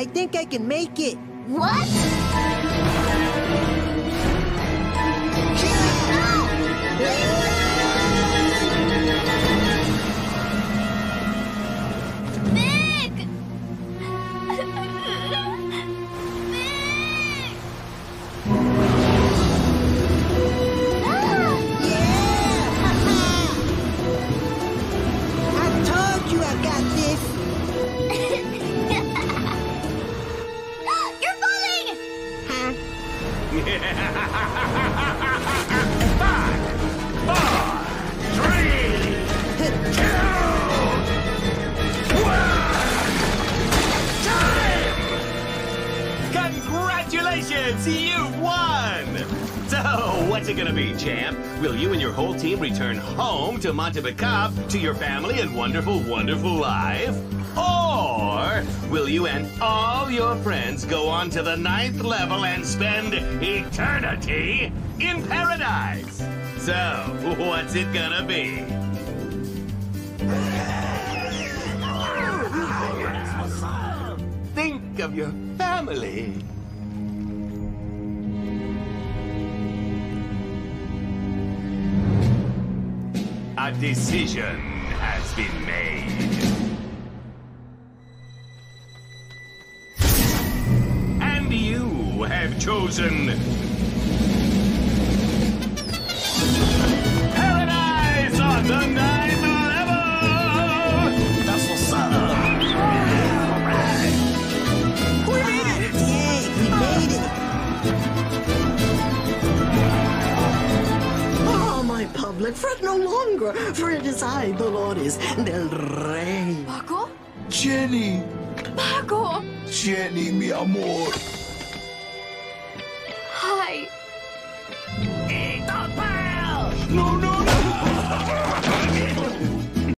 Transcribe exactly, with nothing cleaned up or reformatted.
I think I can make it. What? Big! Big! I told you I got this. You're falling! Huh? Five, four, three, two, one. Time! Congratulations! You won! So, what's it gonna be, champ? Will you and your whole team return home to Montepicap to your family and wonderful, wonderful life? Or will you and all your friends go on to the ninth level and spend eternity in paradise? So, what's it gonna be? Think of your family. A decision has been made. And you have chosen Paradise on the ninth level! That's what's up. All right. We made it! Yay, we made it! Ah, my public, fret no longer, for it is I, Dolores del Rey. Paco? Jenny, Paco! Jenny, mi amor. Hi. Eat the pal! No, no, no!